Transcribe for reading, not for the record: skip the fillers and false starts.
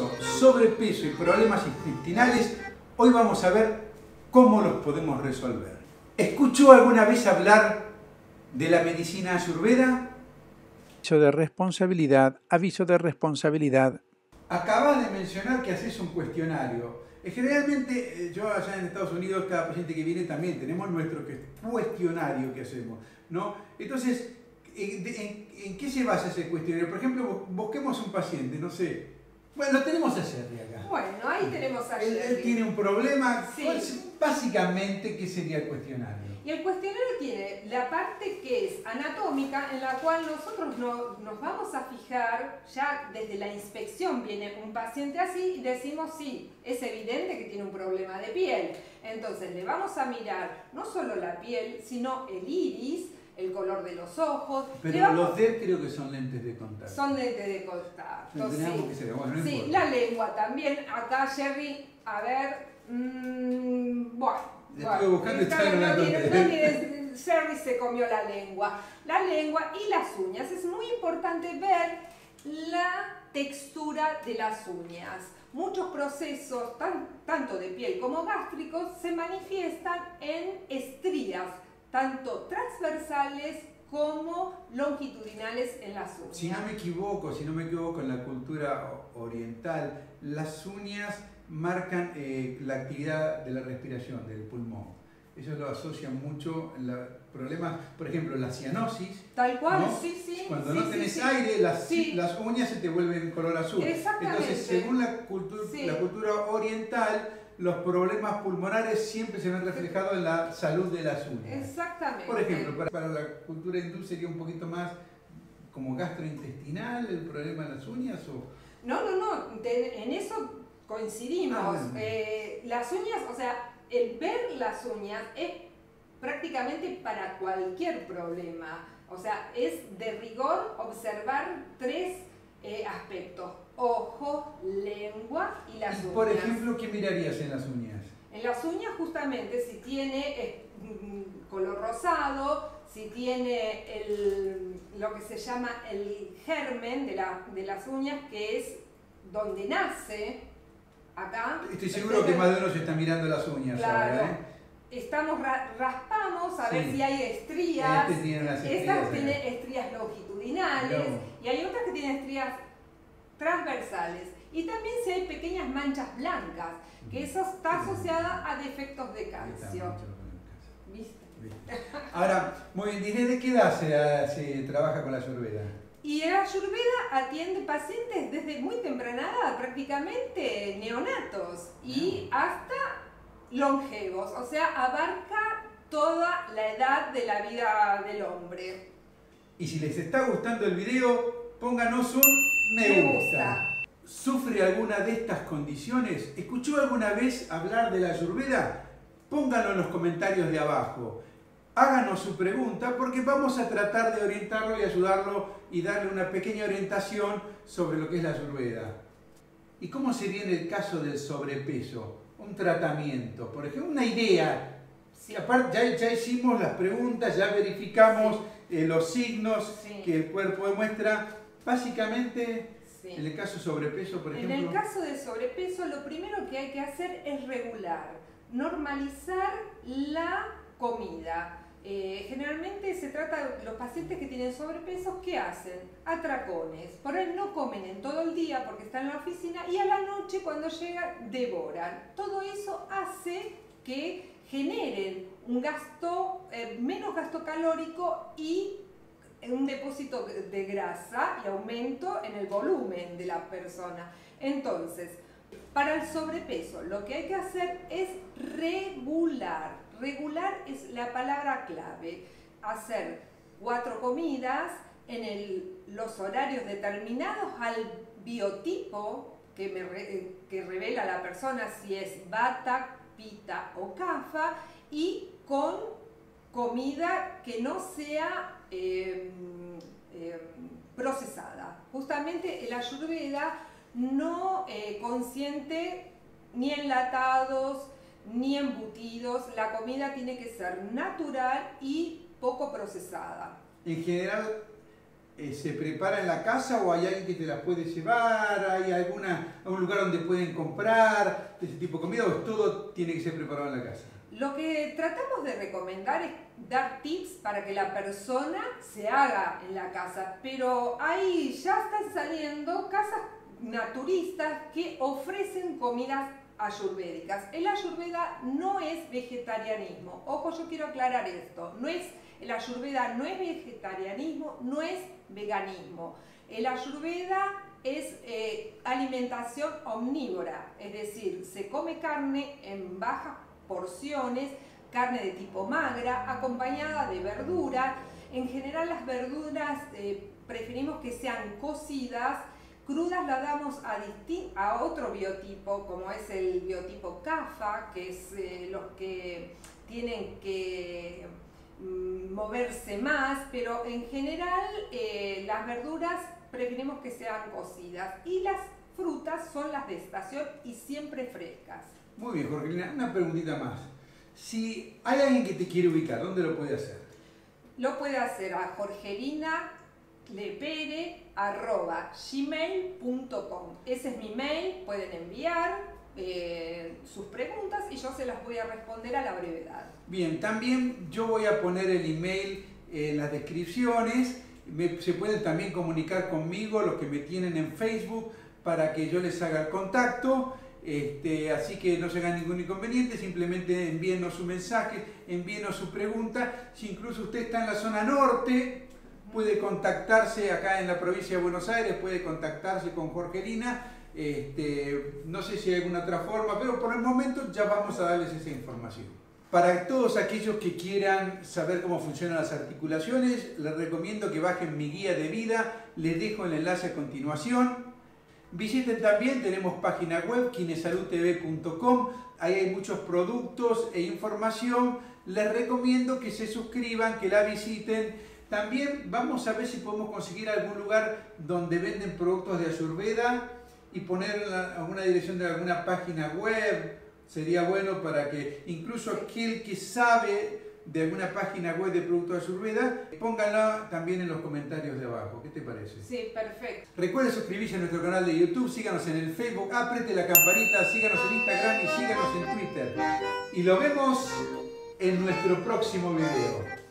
sobrepeso y problemas intestinales, hoy vamos a ver cómo los podemos resolver. ¿Escuchó alguna vez hablar de la medicina ayurveda? Aviso de responsabilidad. Acabas de mencionar que haces un cuestionario. Generalmente, yo allá en Estados Unidos, cada paciente que viene también tenemos nuestro cuestionario que hacemos, ¿no? Entonces, ¿en qué se basa ese cuestionario? Por ejemplo, busquemos un paciente, no sé. Bueno, lo tenemos a Jerry acá. Bueno, ahí tenemos a Jerry. Él tiene un problema. Sí. Básicamente, ¿qué sería el cuestionario? Y el cuestionario tiene la parte que es anatómica, en la cual nosotros nos vamos a fijar, ya desde la inspección viene un paciente así y decimos sí, es evidente que tiene un problema de piel. Entonces le vamos a mirar no solo la piel, sino el iris, el color de los ojos. Pero los de él creo que son lentes de contacto. Son lentes de contacto, sí. Bueno, no sí, importa. la lengua también. Acá Jerry, a ver, bueno. Estuve buscando y está en una Jerry se comió la lengua y las uñas. Es muy importante ver la textura de las uñas. Muchos procesos, tanto de piel como gástricos, se manifiestan en estrías, tanto transversales como longitudinales en las uñas. Si no me equivoco, en la cultura oriental, las uñas marcan la actividad de la respiración, del pulmón. Ellos lo asocian mucho en los problemas, por ejemplo, la cianosis. Tal cual, ¿no? sí. Cuando no tenés aire, las uñas se te vuelven color azul. Exactamente. Entonces, según la cultura oriental, los problemas pulmonares siempre se ven reflejados en la salud de las uñas. Exactamente. Por ejemplo, para la cultura hindú sería un poquito más como gastrointestinal el problema de las uñas, ¿o? No, en eso coincidimos. Las uñas, o sea, el ver las uñas es prácticamente para cualquier problema. O sea, es de rigor observar tres aspectos: ojo, lengua y las uñas. Por ejemplo, ¿qué mirarías en las uñas? En las uñas, justamente, si tiene color rosado, si tiene lo que se llama el germen de las uñas, que es donde nace, acá. Estoy seguro que más de uno se está mirando las uñas. Claro. Ahora, Raspamos a ver si hay estrías. Estas tienen estrías longitudinales y hay otras que tienen estrías transversales. Y también si hay pequeñas manchas blancas, que eso está asociada a defectos de calcio. ¿Viste? Ahora, muy bien, ¿desde qué edad se trabaja con la ayurveda? Y la ayurveda atiende pacientes desde muy temprana edad, prácticamente neonatos, y hasta longevos, o sea, abarca toda la edad de la vida del hombre. Y si les está gustando el video, pónganos un me gusta. ¿Sufre alguna de estas condiciones? ¿Escuchó alguna vez hablar de la ayurveda? Pónganlo en los comentarios de abajo. Háganos su pregunta porque vamos a tratar de orientarlo y ayudarlo y darle una pequeña orientación sobre lo que es la ayurveda. ¿Y cómo sería en el caso del sobrepeso? Un tratamiento, por ejemplo, una idea. Aparte, ya hicimos las preguntas, ya verificamos los signos que el cuerpo demuestra. Básicamente, en el caso de sobrepeso, por ejemplo. En el caso de sobrepeso, lo primero que hay que hacer es regular, normalizar la comida. Generalmente se trata de los pacientes que tienen sobrepeso, ¿qué hacen? Atracones. Por ahí no comen en todo el día porque están en la oficina y a la noche cuando llegan devoran. Todo eso hace que generen un gasto, menos gasto calórico y un depósito de grasa y aumento en el volumen de la persona. Entonces, para el sobrepeso, lo que hay que hacer es regular. Regular es la palabra clave. Hacer 4 comidas en los horarios determinados al biotipo que revela la persona, si es Vata, Pitta o Kapha, y con comida que no sea procesada. Justamente el ayurveda no consiente ni enlatados ni embutidos. La comida tiene que ser natural y poco procesada. En general, se prepara en la casa o hay alguien que te las puede llevar? ¿Hay algún lugar donde pueden comprar ese tipo de comida o todo tiene que ser preparado en la casa? Lo que tratamos de recomendar es dar tips para que la persona se haga en la casa, pero ahí ya están saliendo casas naturistas que ofrecen comidas ayurvédicas. El ayurveda no es vegetarianismo. Ojo, yo quiero aclarar esto. El ayurveda no es vegetarianismo, no es veganismo. El ayurveda es alimentación omnívora, es decir, se come carne en bajas porciones, carne de tipo magra, acompañada de verduras. En general las verduras preferimos que sean cocidas. Crudas la damos a otro biotipo, como es el biotipo Kapha, que es los que tienen que moverse más, pero en general las verduras preferimos que sean cocidas y las frutas son las de estación y siempre frescas. Muy bien, Jorgelina, una preguntita más. Si hay alguien que te quiere ubicar, ¿dónde lo puede hacer? Lo puede hacer a jorgelinalepere@gmail.com. Ese es mi mail, pueden enviar sus preguntas y yo se las voy a responder a la brevedad. Bien, también yo voy a poner el email en las descripciones. Se pueden también comunicar conmigo los que me tienen en Facebook para que yo les haga el contacto. Así que no se hagan ningún inconveniente, simplemente envíenos su mensaje, envíenos su pregunta. Si incluso usted está en la zona norte, puede contactarse acá en la provincia de Buenos Aires, puede contactarse con Jorgelina. No sé si hay alguna otra forma, pero por el momento ya vamos a darles esa información. Para todos aquellos que quieran saber cómo funcionan las articulaciones, les recomiendo que bajen mi guía de vida, les dejo el enlace a continuación. Visiten también, tenemos página web, kinesaludtv.com, ahí hay muchos productos e información. Les recomiendo que se suscriban, que la visiten. También vamos a ver si podemos conseguir algún lugar donde venden productos de Ayurveda y poner alguna dirección de alguna página web. Sería bueno para que incluso aquel que sabe de alguna página web de productos de Ayurveda, pónganla también en los comentarios de abajo. ¿Qué te parece? Sí, perfecto. Recuerden suscribirse a nuestro canal de YouTube, síganos en el Facebook, apriete la campanita, síganos en Instagram y síganos en Twitter. Y lo vemos en nuestro próximo video.